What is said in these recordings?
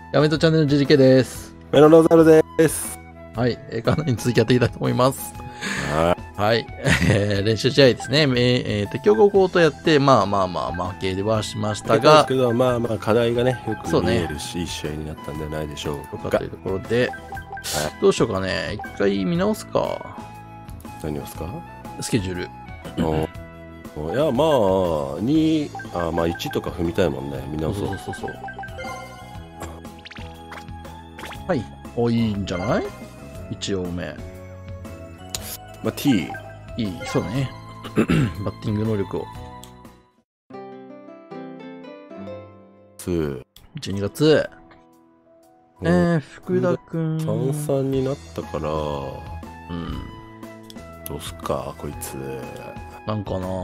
やめとチャンネルの GDK です。 メロロザルです。 はい。かなり続きやっていきたいと思います。 ははい。練習試合ですね。強豪校とやって、負けではしましたが。 ですけど、課題がね、よく見えるし、いい試合になったんじゃないでしょうか。 というところで、どうしようかね。一回見直すか。 何をですか？ スケジュール。 いや、1とか踏みたいもんね。見直そう。 そう。はい。いいんじゃない？一応目。 T。 いい、そうね。バッティング能力を。12月。福田くん。 3-3になったから、どうすっか、こいつ。 なんかな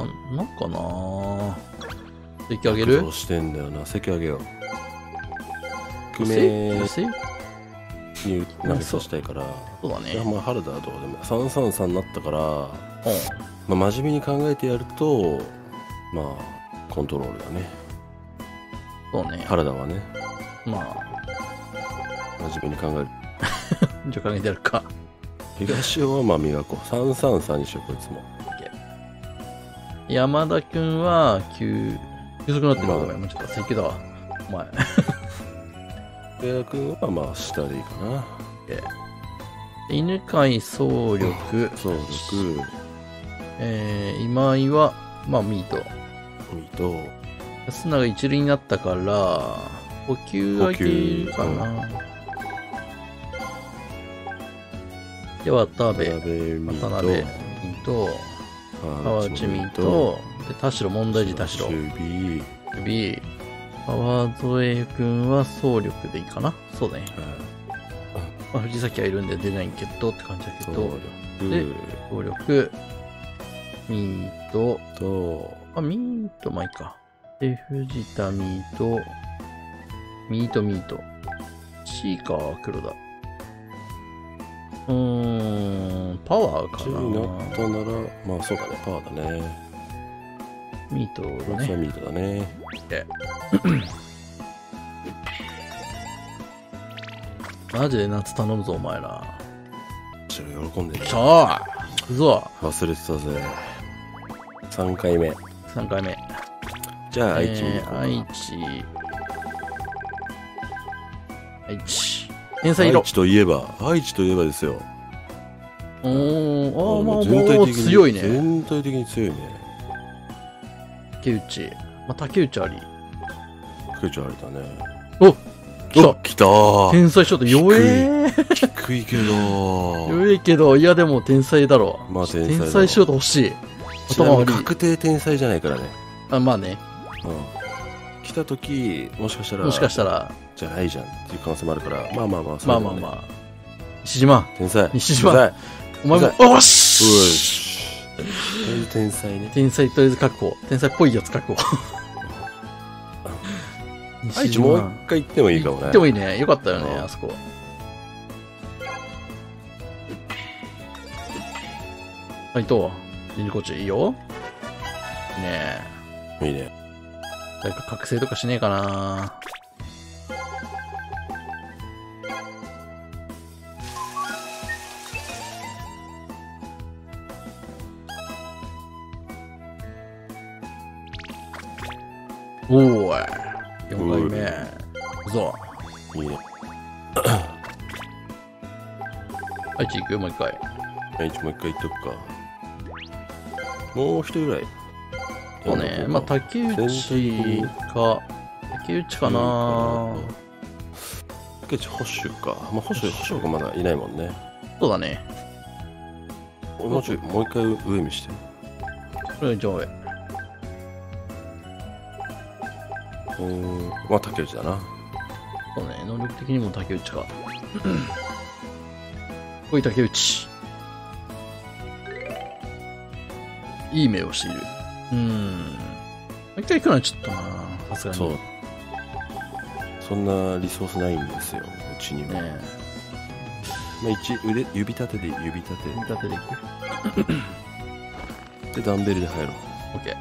席上げる？ どうしてんだよな、席上げよう。 低めに投げさせたいから。 そうだね。 いや、原田はどうでも。3-3-3になったから、真面目に考えてやると、コントロールだね。 そうね。 原田はね。真面目に考える。 じゃあ考えてやるか。 東尾は磨こう。3-3-3にしよう、こいつも。 山田くんは急速になってるわ。ごめん、もうちょっと請求だわ。お前。 上田くんは下でいいかな。 犬飼総力。今井は、ミート。安永一塁になったから、補給上げかな。で、渡辺、ミート、川内ミート、で、田代、問題児田代。守備。川添くんは総力でいいかな。そうだね。藤崎はいるんで出ないけどって感じだけど。で、総力、ミート、ミート、いいか。で、藤田ミート、ミート。C か、黒田。パワーかな。 になったなら、そうだね、パワーだね。 ミートだね。 ミートだね。 マジで夏頼むぞ、お前ら。 喜んでる。 行くぞ。 忘れてたぜ。3回目。じゃあ、愛知に行こう。 愛知。天才色。 愛知といえばですよ。 全体的に強いね。 全体的に強いね。 竹内あり。 竹内ありだね。来たー。 天才ショット弱え。 低いけど。 弱いけど、いやでも天才だろ。天才ショット欲しい。 頭悪い。確定天才じゃないからね。 ね。 来た時、もしかしたら、じゃないじゃんっていう可能性もあるから、 西島。 西島。 お前も、おし天才ね。 天才とりあえず確保。天才っぽいやつ確保。 愛知もう一回行ってもいいかもね。 行ってもいいね。よかったよね、あそこ。伊藤、臨時コーチいいよ。 いいね。 誰か覚醒とかしねえかな。おーい。4回目。行くぞ。 いいね。 愛知行くよ、もう一回。 愛知もう一回行っとくか。もう一人ぐらい。 そうね。竹内かな。 竹内、保守か。保守がまだいないもんね。 そうだね。 もう一回上見して。 これ上位。 竹内だな。 そうね、能力的にも竹内か。おい、竹内。いい目をしている。もう一回行くのはちょっとな、さすがに。 そう。そんなリソースないんですよ、うちには。指立てでいく。で、ダンベルで入ろう。 オッケー。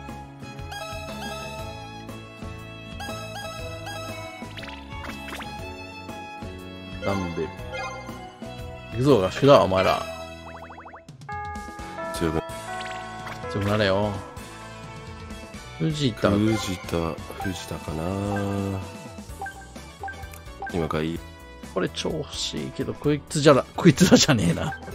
ダンベル。行くぞ、合宿だ、お前ら。 強く強くなれよ。藤田かな。 今がいい。 これ超欲しいけど、こいつらじゃねえな。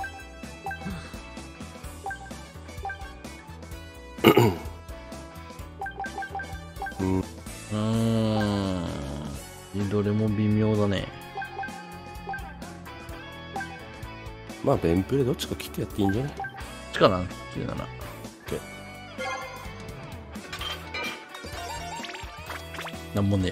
どれも微妙だね。 まあ、ベンプレどっちか切ってやっていいんじゃない？ どっちかな ?97。なんもねえ。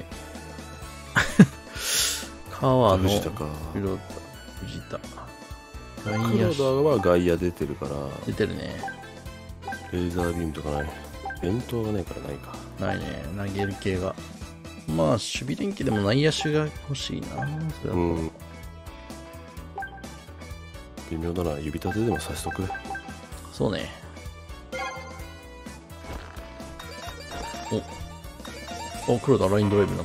川の藤田か。 藤田。 黒田は外野出てるから。 出てるね。 レーザービームとかない。弁当がないからないか。 ないね。投げる系が。まあ、守備連携でも内野手が欲しいな。それは微妙だな。指立てでもさしとく。 そうね。お、黒田ラインドライブになった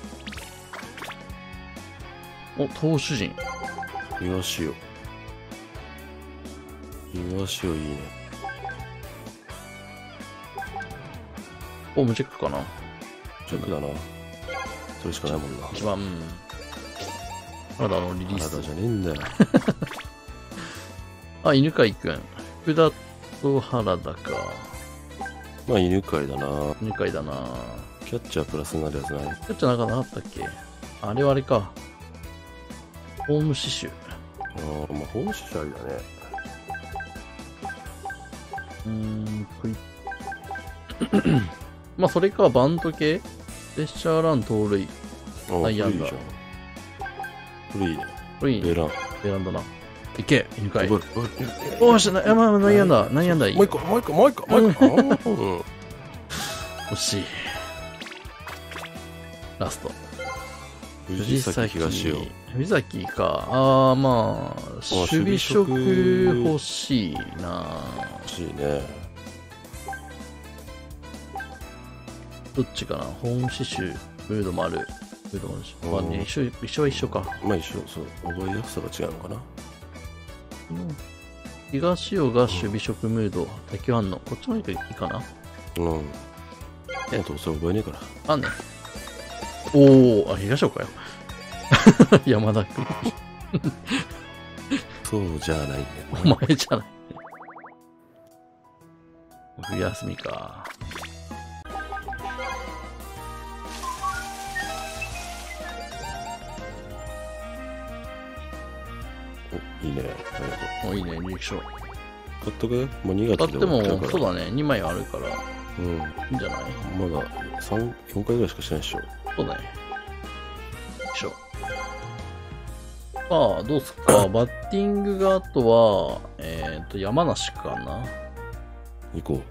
。お、投手陣。 岩塩いいね。 お、無チェックかな。 チェックだな。それしかないもんな。 一番、原田のリリース。 原田じゃねえんだよ。 あ、犬飼くん。福田と原田か。 まあ、犬飼だな。 犬飼だな。 キャッチャープラスになるやつない？ キャッチャーなんかなかったっけ？あれはあれか。ホーム刺繍。 まあ、ホーム刺繍ありだね。 まあ、それか、バント系プレッシャーラン、盗塁。内野安打。 これいいね。 これいいね。 ベランだな。いけ、犬飼。 おーし、内野安打。内野安打いい。 もう一個。惜しい。ラスト。 藤崎東よ。 藤崎か。まあ、守備職欲しいな。 欲しいね。 どっちかな。ホーム刺繍、フードもある。フードもあるし。まあね、一緒は一緒か。 まあ一緒、そう。覚えやすさが違うのかな。 東尾が守備職ムード、打球反応。こっちの方がいいかな。 どうせ覚えねえから。 あんね。東尾かよ。山田君。 そうじゃないね。 お前じゃない。冬休みか。 いいね。 いいね、履歴書。 買っとく？もう2月買っても、そうだね、2枚あるから。いいんじゃない？ まだ4回ぐらいしかしてないでしょ。 そうだね。どうすっか。バッティングがあとは、山梨かな。 行こう。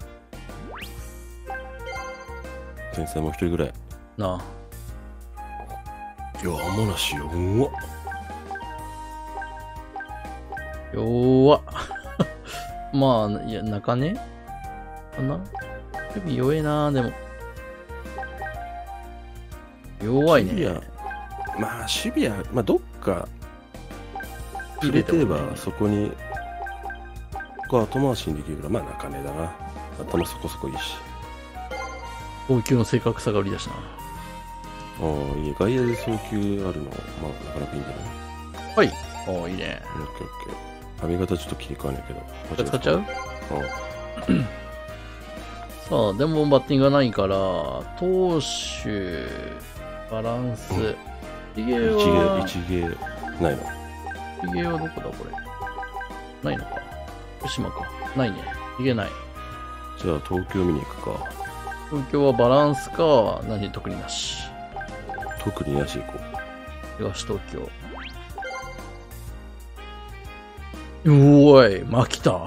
天才もう一人ぐらい。 なあ。 山梨弱っ。 弱っ。まあ、いや、中根かな？弱えな、でも。弱いね。 まあ、守備は、まあ、どっか、入れてれば、そこに、後回しにできるから、まあ、中根だな。頭そこそこいいし。 投球の正確さが売りだしな。 いい。外野で送球あるの、まあ、なかなかいいんじゃはない？ い。いいね。 オッケー。髪型ちょっと切り替わんないけど。 使っちゃう？さあ、でもバッティングがないから、投手、バランス。一芸ないの？ 一芸はどこだこれ。ないのか。福島か。ないね。一芸ない。 じゃあ東京見に行くか。 東京はバランスか、特になし。 特になし行こう。 東東京。おい、来た。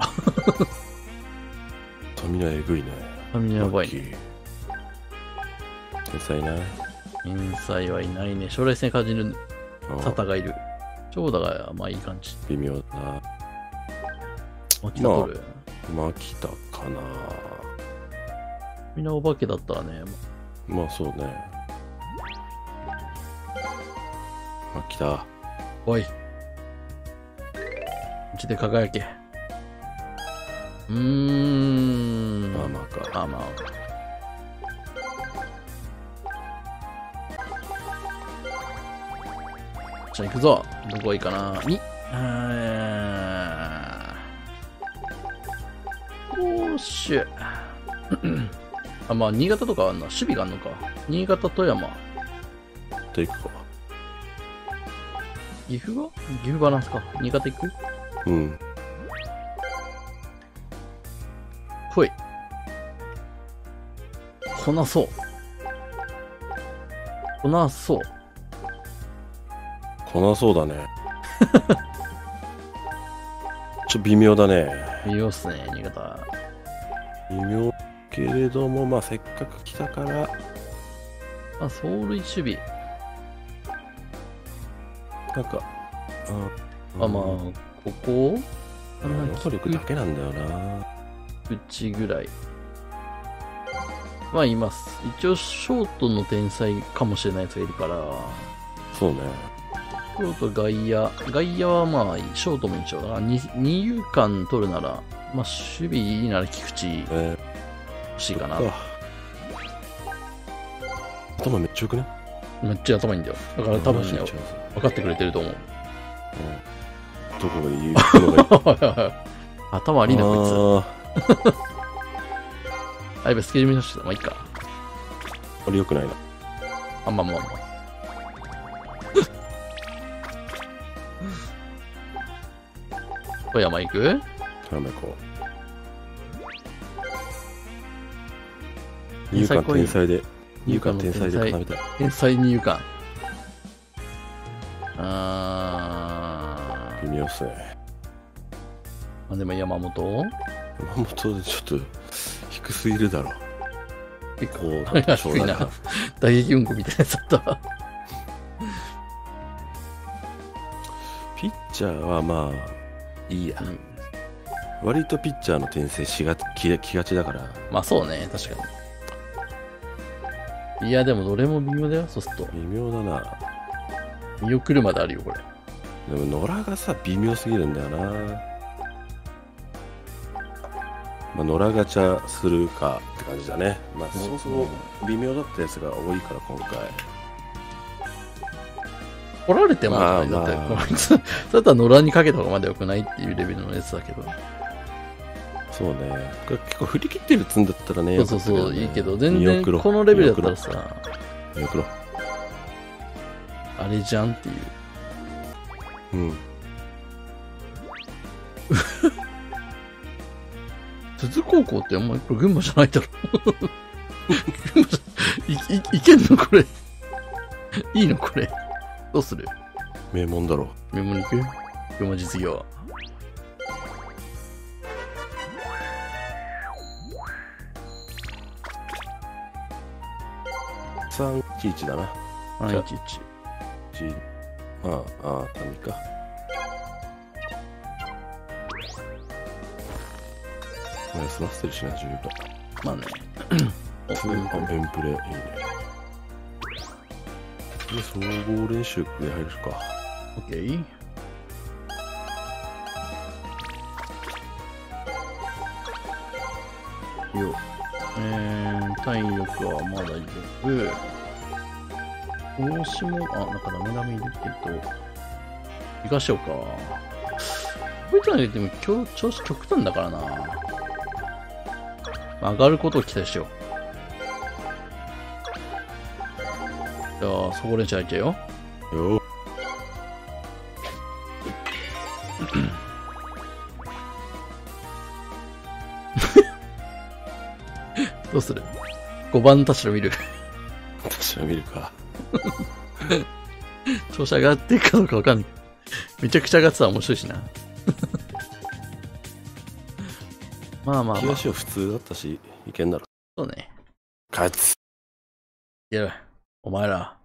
富永えぐいね。 富永やばいね。 天才いない？ 天才はいないね。将来戦感じるサタがいる。長打がまあいい感じ。 微妙だな。 牧田取る？ 牧田かな。 みんなお化けだったらね。 まあそうね。牧田。 おい。うちで輝け。 まあまあか。 まあまあ。じゃあ行くぞ。どこがいいかな。おーしゅ。あ、まあ、新潟とかあんな。守備があんのか。新潟、富山。 と行くか。 岐阜がなんすか。新潟行く？ うん。 ほい。こなそう。こなそう。 こなそうだね。微妙だね。 微妙っすね、新潟。 微妙けれども、まあせっかく来たから。 あ、走塁守備。 なんか、 あ、まあ、ここ能力だけなんだよな。 うちぐらい。まあ、います。一応、ショートの天才かもしれないやつがいるから。 そうね。 ショート、外野。外野はまあ、ショートも一応だな。二遊間取るなら、まあ、守備いいなら菊池欲しいかな。 頭めっちゃよくね？ めっちゃ頭いいんだよ。だから多分ね、分かってくれてると思う。 どこがいいのがいい頭悪いな、こいつ。あ、やべ、スケジュール見させてた。まあ、いいか。 あれよくないな。 あんまあまあまあ。富山行く？ 富山行こう。二遊間天才で。二遊間天才で固めたい。 天才二遊間。 微妙っすね。 あ、でも山本山本でちょっと低すぎるだろ。 結構低いな。打撃うんこみたいなやつだった。 ピッチャーはまあいいや、割とピッチャーの転生きがちだから。 まあそうね、確かに。いやでもどれも微妙だよ、そうすると。 微妙だな。 見送るまであるよこれ。 でも野良がさ微妙すぎるんだよな。まあ野良ガチャするかって感じだね。まあそもそも微妙だったやつが多いから今回。 取られてもだって、それだったら野良にかけた方がまだ良くないっていうレベルのやつだけど。 そうね。これ結構振り切ってるっつんだったらね。 そう、いいけど、全然このレベルだったらさ、 見送ろう。 あれじゃんっていう。 うん。 鈴高校ってお前これ群馬じゃないだろ。群馬じゃ、いけんのこれ。いいのこれ。どうする？ 名門だろ。 名門に行く？群馬実業。 311だな。 311。 まあ、何か。休ませてるしな、十分。 まあね。 ベンプレ、いいね。で、総合練習で入るか。 OK。よ。体力はまだ大丈夫。帽子も、なんかダメダメいるけど、行かしようか。こいつらでも今日調子極端だからな。上がることを期待しよう。じゃあ、そこ練習入っちゃうよ。 よどうする？ 5 番田代見る。 田代見るか。 調子上がっていくかどうかわかんない。めちゃくちゃ上がってたら面白いしな。まあまあまあ。 東は普通だったし、いけんだろ。 そうね。 勝つ。 いや、お前ら。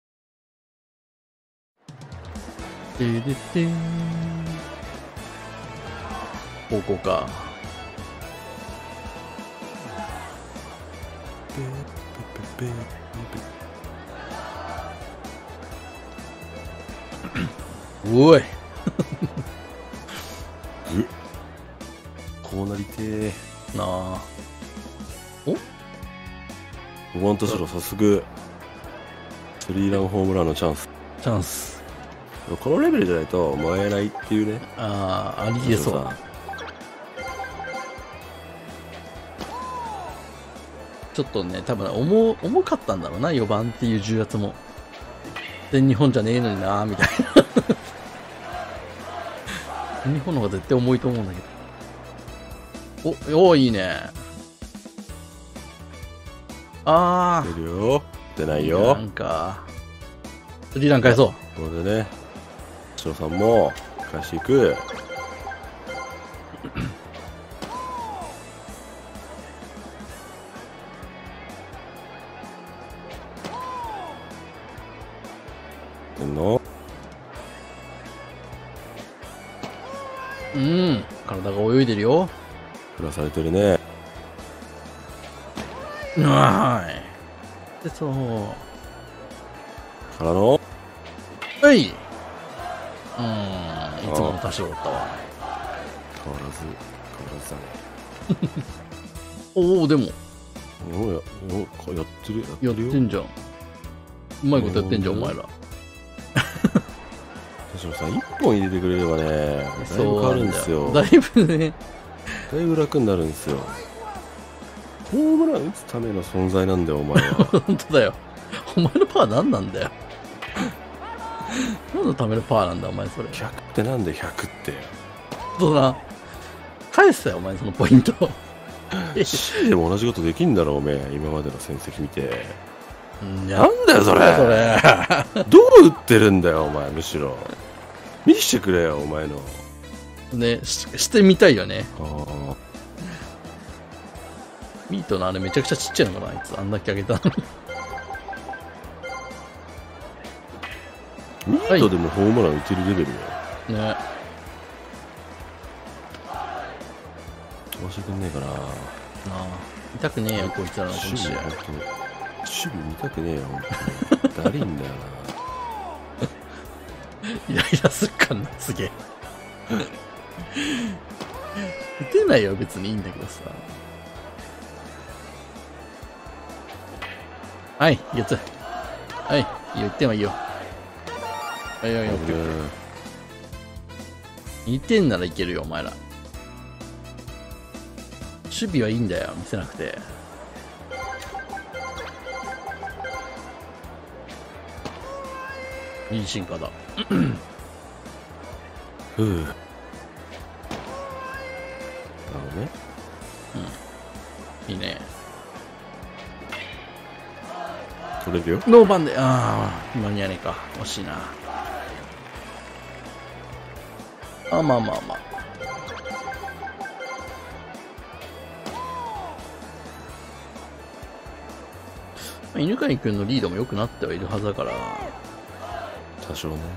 でででーん。高校か。 おいこうなりてーなあ。 5番田代早速スリーランホームランのチャンス。 チャンス。 このレベルじゃないと燃えないっていうね。 ああ、ありえそう。ちょっとね、多分重かったんだろうな、4番っていう重圧も。全日本じゃねえのになーみたいな。全日本の方が絶対重いと思うんだけど。お、いいね。ああ。 出るよ。出ないよ。 なんか、スリーラン返そう。 これでね、白さんも返していく。 体が泳いでるよ。 振らされてるね。 で、そう。 からのはい。いつもの多少だったわ。 変わらずだね。 おお、でも。 やってるやってんじゃん。うまいことやってんじゃん、お前ら。 田代さん、1本入れてくれればね、だいぶ変わるんですよ。 だいぶね。 だいぶ楽になるんですよ。ホームラン打つための存在なんだよ、お前は。 本当だよ。お前のパワー何なんだよ。何のためのパワーなんだ、お前それ。 100ってなんで100って。 そうだ。返すよ、お前そのポイント。 C でも同じことできんだろ、おめえ。今までの戦績見て。 なんだよ、それ。 どう打ってるんだよ、お前、むしろ。見してくれよ、お前の。 ね、してみたいよね。ミートのあれめちゃくちゃちっちゃいのかな、あいつ。あんだけあげたのに。 ミートでもホームラン打てるレベルよ。 ね。 飛ばしてくんねえかな。 痛くねえよ、こいつらのこの試合。 守備見たくねえよ、ほんとに。だりんだよな。イライラすっかんな、すげえ。打てないよ、別にいいんだけどさ。はい、ゲッツ。はい、いいよ、1点はいいよ。はい、はい、2点ならいけるよ、お前ら。守備はいいんだよ、見せなくて。いい進化だ。 なるほどね。 いいね。 取れるよ。 ノーバンで、間に合わねえか。惜しいな。まあ。犬飼君のリードも良くなってはいるはずだから。 多少ね。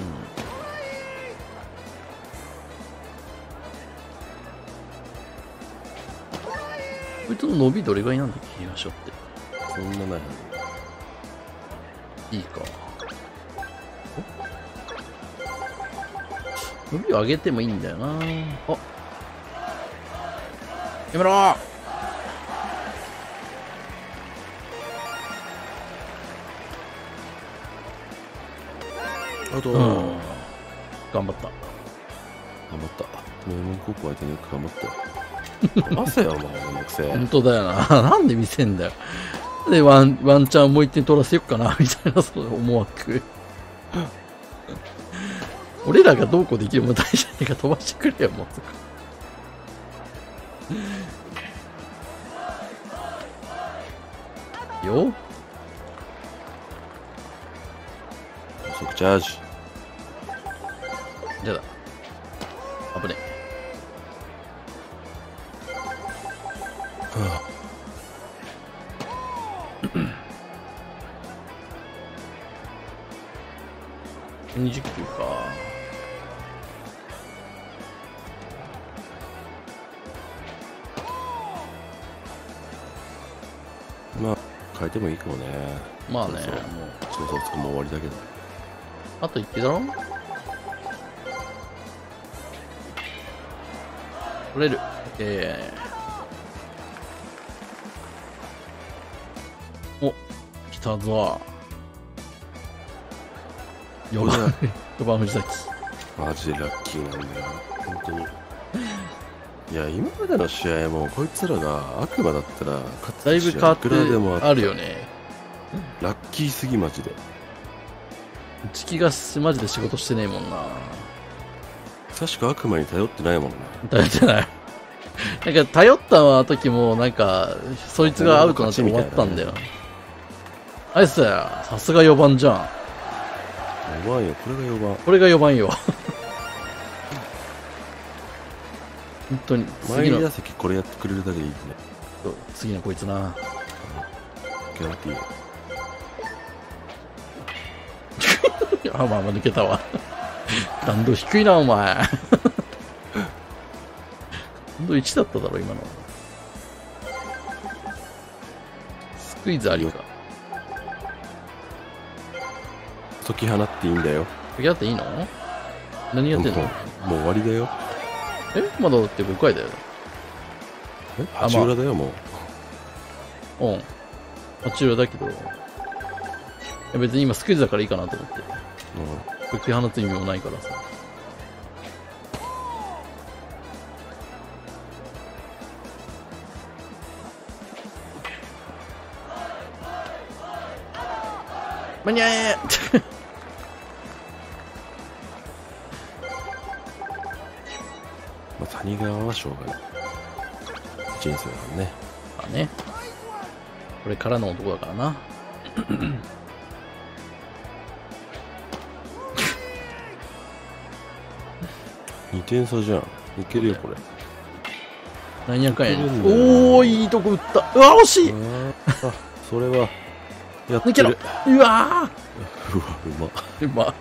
こいつの伸びどれぐらいなんだっけ、東尾って。 そんなないはず。いいか。伸びを上げてもいいんだよな。やめろー。 あと、 頑張った。 名門高校相手によく頑張ったよ。汗よ、お前、めんどくせえ。 本当だよな。なんで見せんだよ。で、ワンチャンもう一点取らせよっかな、みたいな、その思惑。俺らがどうこうできるもん大じゃねえか、飛ばしてくれよ、もう。よ速チャージ。 じゃあだ。危ねえ。20球か。 まあ、変えてもいいかもね。 まあね、もう。 そう、もう終わりだけど。 あと1球だろ？ 取れる。お、来たぞ。4番藤崎。 マジでラッキーなんだよ。本当に。いや、今までの試合も、こいつらが悪魔だったら、 だいぶ変わってあるよね。 ラッキーすぎ、マジで。 チキがマジで仕事してねえもんな。 確か悪魔に頼ってないもんな。 頼ってない。なんか、頼った時も、なんか、そいつがアウトになって終わったんだよ。あいつさすが4番じゃん。 4番よ、これが4番。 これが4番よ。本当に。 前打席これやってくれるだけでいいね。 次のこいつな。 ギャラティー。 あ、まあ抜けたわ。弾道低いな、お前。弾道1だっただろ、今の。スクイズありか。 解き放っていいんだよ。 解き放っていいの？何やってんの？ もう終わりだよ。 まだだって5回だよ。 8裏だよ、もう。うん。8裏だけど。別に今スクイズだからいいかなと思って。解き放つ意味もないからさ。間に合えまあ、谷川はしょうがない。人生だからね。 まあね。これからの男だからな。 2点差じゃん。いけるよ、これ。 何やかんや。おー、いいとこ打った。うわ、惜しい。 あ、それは。やってる。 抜けろ。うわうま。 うま。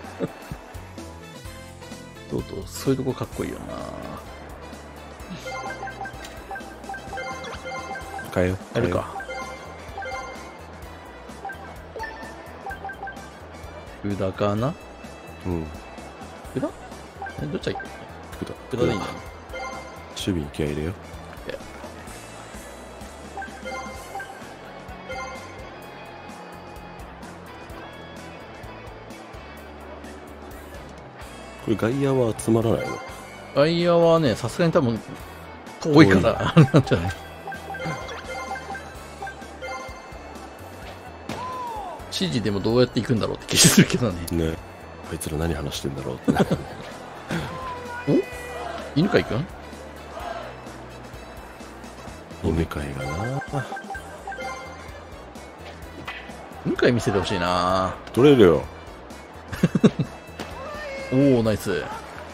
とうとう、そういうとこかっこいいよな。 変えよう。 やるか。福田かな。 うん。 福田？どっちだっけ？福田でいいんだ。 守備に気合い入れよ。これ外野は集まらないの？ 外野はね、さすがに多分遠いからあれなんじゃない？指示でもどうやって行くんだろうって気するけどね。 ね。あいつら何話してんだろうって。 お？犬飼くん？ 犬飼がな。 犬飼見せてほしいな。 取れるよ。 おお、ナイス。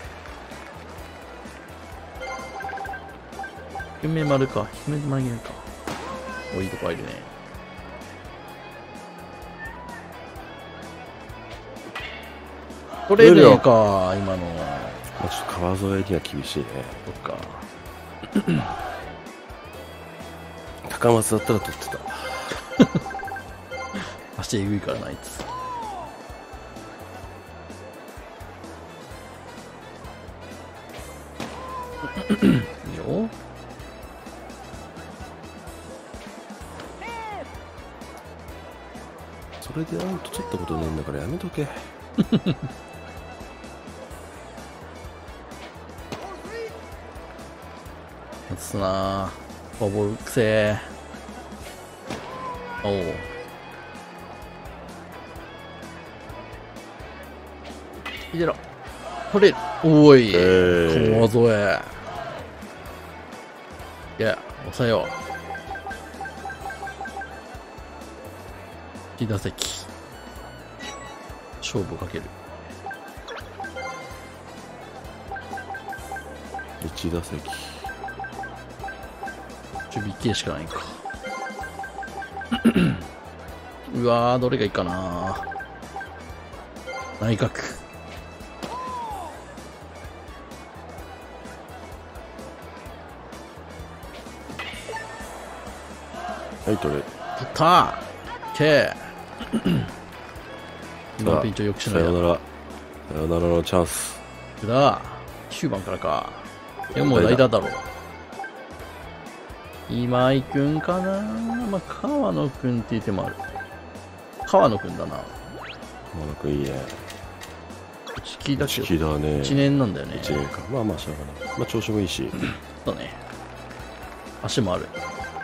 低め丸か。低め丸げるか。お、いいとこ入るね。取れるのか、今の。 ちょっと川沿いには厳しいね。 そっか。 高松だったら取ってた。 足えぐいからな、あいつ。いいよ。 それでアウト取ったことねえんだからやめとけ。 打つなぁ。フォアボールくせー。おお。いでろ。取れる。おい。川添。いや、抑えよう。1打席。勝負をかける。 1打席。 守備1球しかないか。うわー、どれがいいかな。内角。 はい、取れ。 取ったー。ケー。今のピンチをよくしない。 さよなら。さよならのチャンス。 だ。9番からか。いや、もう代打だろう。 今井くんかな。まあ、川野くんっていう手もある。川野くんだな。 川野くんいいね。 内気だけど。 内気だね。 1年なんだよね。 1年か。まあまあしょうがない。まあ調子もいいし。 そうね。足もある。 さ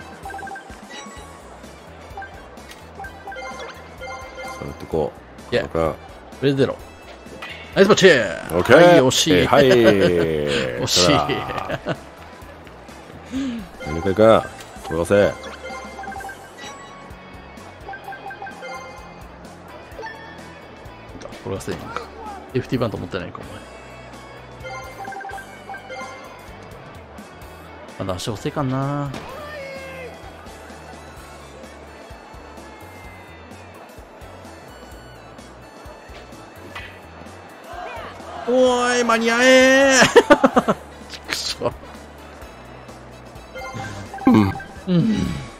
あ、打ってこう。 いや、 プレゼロ。ナイスパッチオッケー。 はい、惜しい。 はい。 惜しい。 何回か。転がせ。 転がせんか。FT バント持ってないか、お前。まだ足遅いかな。おーい、間に合えーちくしょう。うん。うん。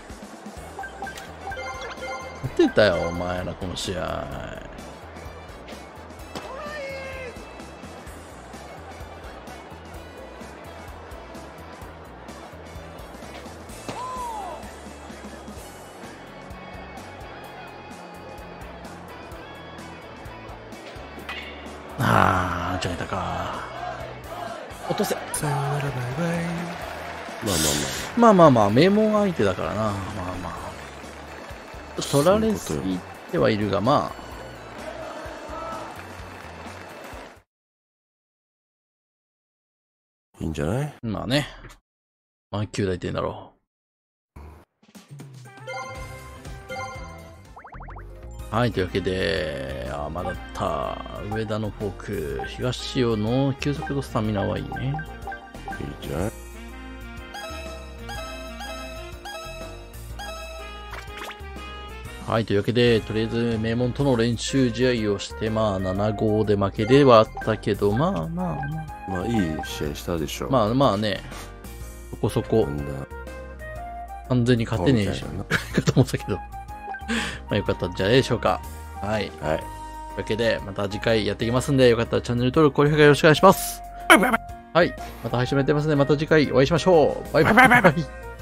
勝てたよ、お前ら、この試合。ああ、間違えたか。落とせ。 さよならバイバイ。 まあまあまあ、名門相手だからな。まあまあ。取られすぎてはいるが、まあ。 いいんじゃない？ まあね。まあ、9大点だろう。はい、というわけで、まだった上田のフォーク、東尾の急速とスタミナはいいね。 いいんじゃない？ はい、というわけで、とりあえず名門との練習試合をして、まあ7-5で負けではあったけど、まあまあまあ。 まあいい試合したでしょ。 まあまあね、そこそこ、完全に勝てねえし、かと思ったけど。まあよかったんじゃないでしょうか。はい。 はい。 というわけで、また次回やっていきますんで、よかったらチャンネル登録、高評価よろしくお願いします。はい。また配信もやってますので、また次回お会いしましょう。バイバイ。